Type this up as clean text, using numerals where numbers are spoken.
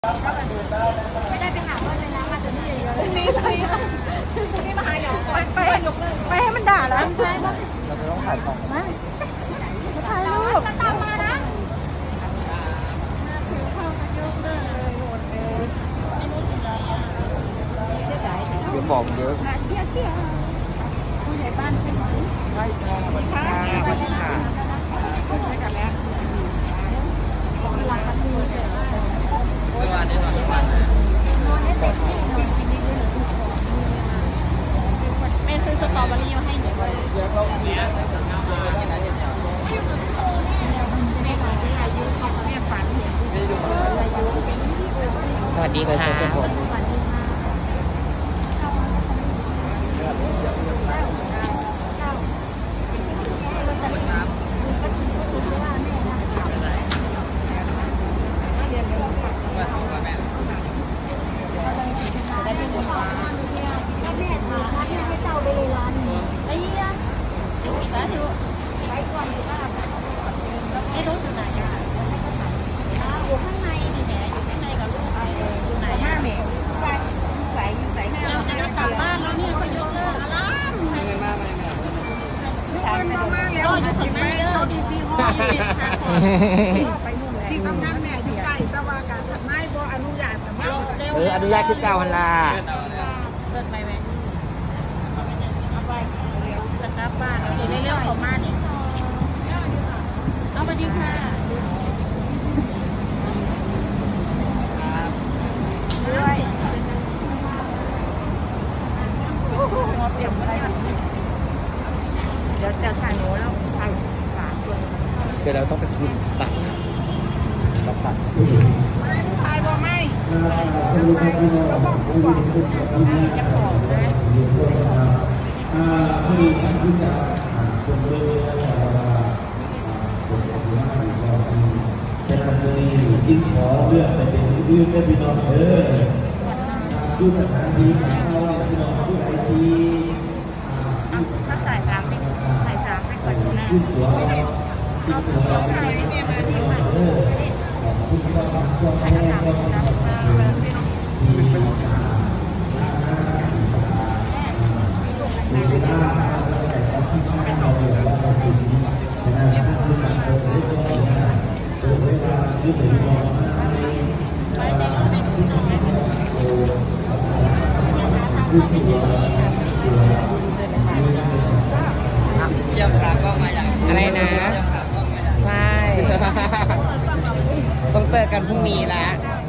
ไม่ได้ไปหาเพื่อนเลยนะมาจนนี่เยอะเลยนี่มาหาหยอกไปให้มันด่าแล้วใช่ปะเราจะต้องถ่ายของมาถ่ายรูปตามมานะเดี๋ยวของเยอะเชี่ยผู้ใหญ่บ้านใช่ไหมใช่ค่ะสวัสดีค่ะสวัสดีค่ะไม่กลับแล้วเวลาคัดมือเสร็จเมื่อวานนี้นอนทุกวันนอนได้เต็มที่นอนกินได้ด้วยแม่ซื้อสตรอเบอรี่มาให้หนูเลยเดี๋ยวเราเนี้ยสวัสดีค่ะที่ทำงานแม่อยู่ใกล้แต่ว่าการทำนายบ่อนุญาตแต่ว่าอนุญาตคิดเก่าวันละเลิศไปไหมเอาไปจะกลับบ้านเอาดีเร็วๆของมาเนี่ยเอาไปดีค่ะด้วยเตรียมอะไรเดี๋ยวจะถ่ายหนูแล้วถ่าย3 คนเดี๋ยวเราต้องไปกินตักถ่ายบ่ไม่ก็บอกผู้บอกจะขอนะจะทำเลยยิ่งขอเลือกไปเป็นยืดได้พี่น้องดูสถานที่ของเราพี่น้องดูไอทีถ้าจ่าย3ไม่จ่าย3ไม่ก่อนนะเอาถ่ายให้แม่มาดีกว่าถ่ายน้ำก็อะไรนะใช่ต้องเจอกันพรุ่งนี้แล้ว